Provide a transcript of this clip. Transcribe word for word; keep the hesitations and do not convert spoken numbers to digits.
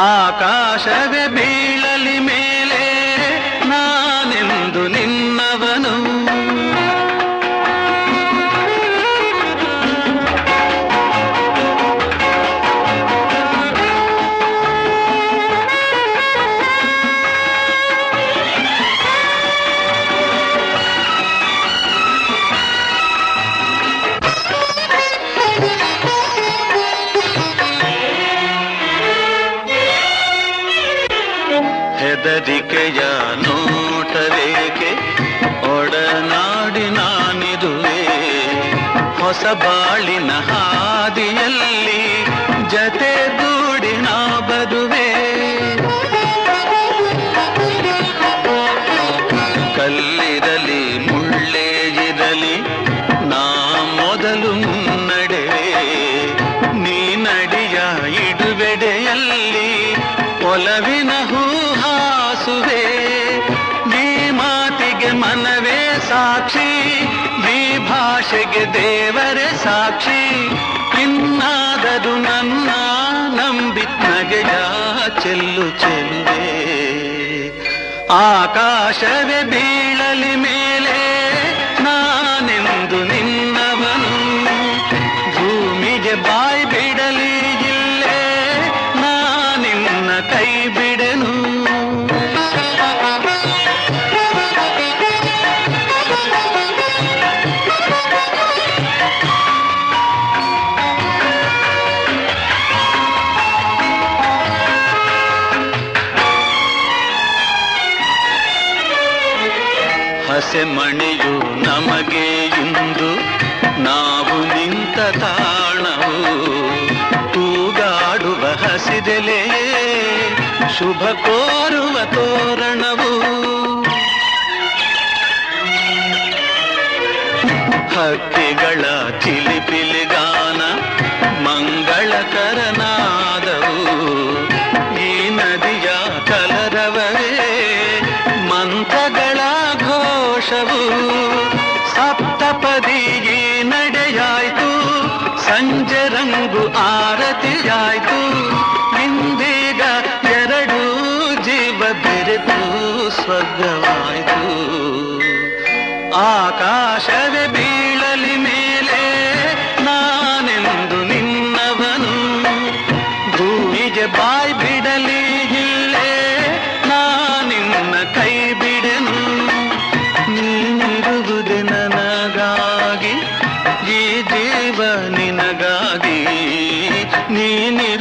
ಆಕಾಶವೇ ಬೀಳಲಿ ಮೇಲೆ ನಾನೆಂದು ನಿನ್ನವನು. ಹೆದರಿಕೆಯ ನೋಟವೇಕೆ ಒಡನಾಡಿ ನಾನಿರುವೆ, ಹೊಸ ಬಾಳಿನ ಹಾದಿಯಲ್ಲಿ ಜತೆಗೂಡಿ ನಾ ಬರುವೆ. ಕಲ್ಲಿರಲಿ ಮುಳ್ಳೇ ಇರಲಿ ನಾ ಮೊದಲು ಮುನ್ನಡೆವೆ, ನೀ ನಡಿಯ ಇಡುವೆಡೆಯಲ್ಲಿ ಒಲವಿನ ಹೂಹಾಸುವೆ. ಈ ಮಾತಿಗೆ ಮನವೇ ಸಾಕ್ಷಿ, ಈ ಭಾಷೆಗೆ ದೇವರೇ ಸಾಕ್ಷಿ, ಇನ್ನಾದರೂ ನನ್ನ ನಂಬಿತ್ ನಗೆಯ ಚೆಲ್ಲು ಚೆಲ್ಲುವೆ. ಆಕಾಶವೇ ಬೀಳಲಿ ಮೇಲೆ ನಾನೆಂದು ನಿನ್ನವನು, ಭೂಮಿಗೆ ಬಾಯಿ ಬಿಡಲಿ ಇಲ್ಲೇ ನಾನಿನ್ನ ಕೈ ಬಿಡೆನು. ಹಸೆಮಣಿಯು ನಮಗೆ ಇಂದು ನಾವು ನಿಂತ ತಾಣವು, ತೂಗಾಡುವ ಹಸಿದೆಲೆಯೇ ಶುಭ ಕೋರುವ ತೋರಣವು. ಹಕ್ಕಿಗಳ ಚಿಲಿಪಿಲಿಗಾನ ಮಂಗಳಕರನಾದವು, ಈ ನದಿಯ ಕಲರವವೇ ಮಂತ್ರಗಳ ಘೋಷವು. ಸಪ್ತಪದಿ ಈ ನಡೆಯಾಯ್ತು, ಸಂಜೆ ರಂಗು ಆರತಿಯಾಯ್ತು, ಇಂದೀಗ ಎರಡು ಜೀವ ಬೆರೆತು ಸ್ವರ್ಗವಾಯ್ತು. ಆಕಾಶವೇ ಬೀಳಲಿ ಮೇಲೆ ನಾನೆಂದು ನಿನ್ನವನು, ಭೂಮಿಗೆ ಬಾಯಿ ಬಿಡಲಿ ಇಲ್ಲೇ ನಾನಿನ್ನ ಕೈ ಬಿಡೆನು. ನೀನಿರುವುದೇ ನನಗಾಗಿ, ಈ ಜೀವ ನಿನಗಾಗಿ, ನೀನಿ